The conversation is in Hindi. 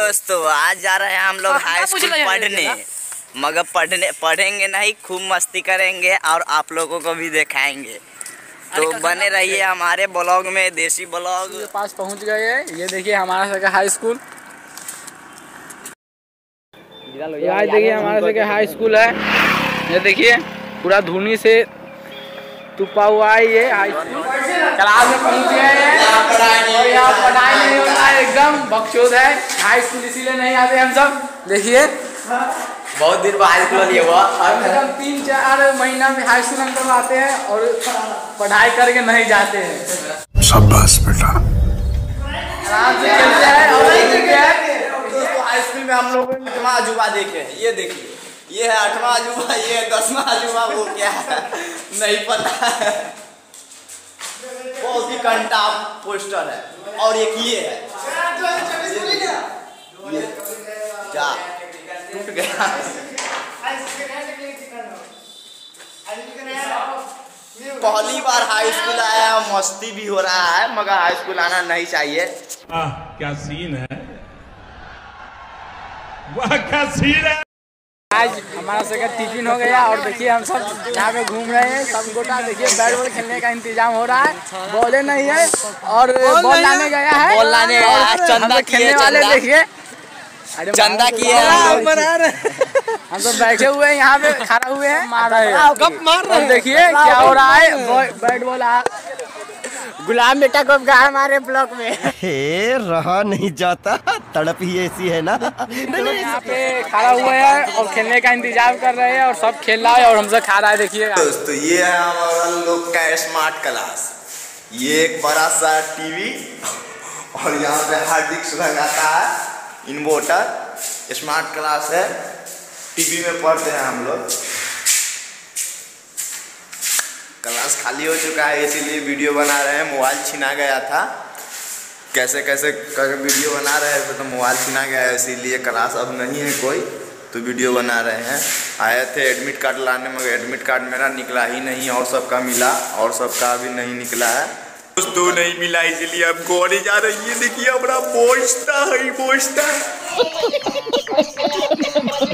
दोस्तों आज जा रहे हैं हम लोग हाई स्कूल पढ़ने, मगर पढ़ेंगे नहीं, खूब मस्ती करेंगे और आप लोगों को भी दिखाएंगे। तो बने रहिए हमारे ब्लॉग में, देसी ब्लॉग के पास पहुंच गए हैं। ये देखिए हमारा सके हाई स्कूल, ये देखिए हमारा सके हाई स्कूल है। ये देखिए पूरा धुनी से तुपा हुआ है ये हाई स्कूल। क्लास में पहुंच गए हैं और यहाँ पढ़ाई नहीं होता है, एकदम बकचोद है हाई स्कूल, इसीलिए नहीं आते हम सब। देखिए बहुत दिन बाद हाई स्कूल हुआ, 3-4 महीना में हाई स्कूल हम लोग आते हैं और पढ़ाई करके नहीं जाते हैं। शाबाश बेटा। आराम से खेलते हैं। और दोस्तों हाई स्कूल में हम लोग 8वां अजूबा देखे हैं। ये देखिए, ये है 8वां अजूबा, ये है 10वां अजूबा, वो क्या है नहीं पता है। बहुत ही कंटा पोस्टर है। और एक ये है, ये जा टूट गया। पहली बार हाई स्कूल आया, मस्ती भी हो रहा है, मगर हाई स्कूल आना नहीं चाहिए। क्या सीन है, वाह क्या सीन है। आज हमारा सके टिफिन हो गया और देखिए हम सब यहाँ पे घूम रहे हैं। सब गोटा देखिए बैट बॉल खेलने का इंतजाम हो रहा है। बॉले नहीं है और बॉल लाने गया है, बॉल लाने गया है। चंदा खेलने वाले देखिए, चंदा किए हम सब बैठे हुए हैं यहाँ पे, खड़ा हुए हैं, मार रहे हैं। देखिए क्या हो रहा है, बैट बॉल गुलाम बेटा को गया हमारे ब्लॉक में। रहा नहीं जाता, तड़प ही ऐसी है ना। यहाँ पे खड़ा हुए हैं और खेलने का इंतजाम कर रहे हैं और सब खेल रहा है और हमसे खा रहा है। देखिए दोस्तों ये है हमारा लोग का स्मार्ट क्लास। ये एक बड़ा सा टीवी और यहाँ पे हार्ड डिस्क लगाता है, इन्वर्टर। स्मार्ट क्लास है, टीवी में पढ़ते हैं हम लोग। क्लास खाली हो चुका है, इसीलिए वीडियो बना रहे हैं। मोबाइल छीना गया था, कैसे कैसे करके वीडियो बना रहे थे, तो मोबाइल छीना गया है, इसीलिए क्लास अब नहीं है कोई, तो वीडियो बना रहे हैं। आए थे एडमिट कार्ड लाने, मगर एडमिट कार्ड मेरा निकला ही नहीं, और सबका मिला और सबका अभी नहीं निकला है। दोस्तों नहीं मिला, इसलिए अब गोने जा रही है। देखिए हमारा बोझता है, बोझता है।